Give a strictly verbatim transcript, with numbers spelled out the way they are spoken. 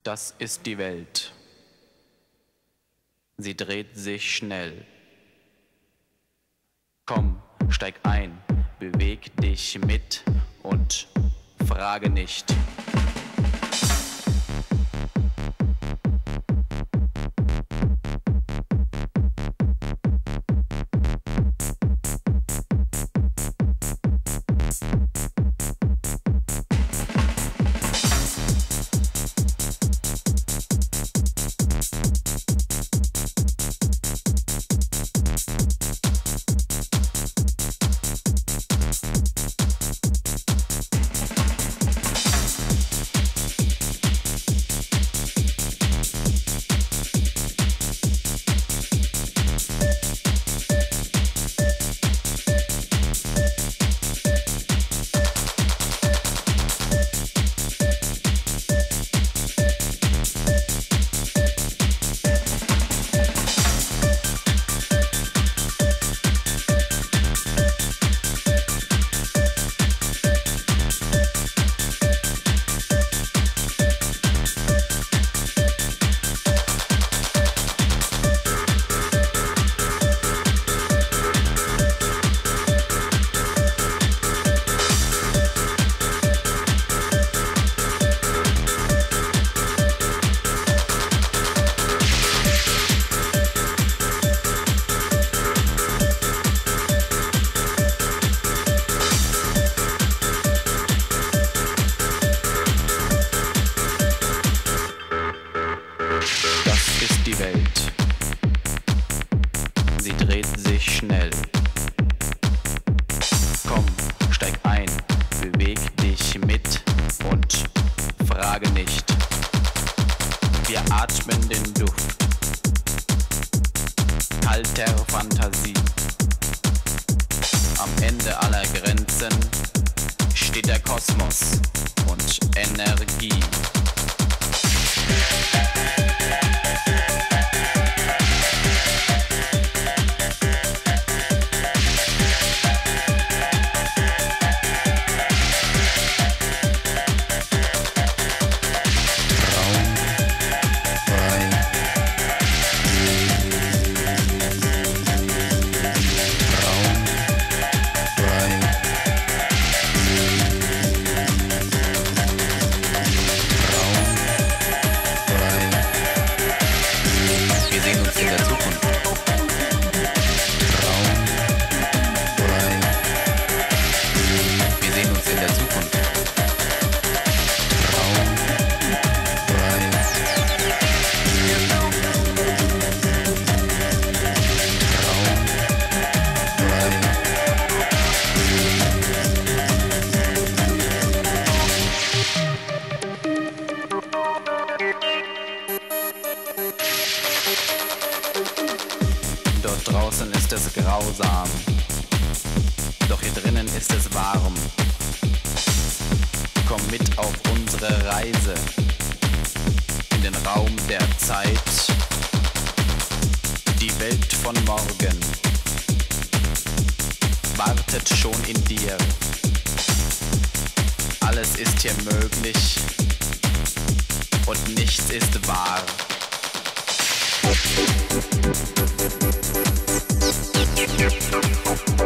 Das ist die Welt. Sie dreht sich schnell. Komm, steig ein, beweg dich mit und frage nicht. Sie dreht sich schnell. Komm, steig ein, beweg dich mit und frage nicht. Wir atmen den Duft kalter Fantasie. Am Ende aller Grenzen steht der Kosmos und Energie. Dort draußen ist es grausam, doch hier drinnen ist es warm. Komm mit auf unsere Reise in den Raum der Zeit. Die Welt von morgen wartet schon in dir. Alles ist hier möglich und nichts ist wahr. We'll be right back.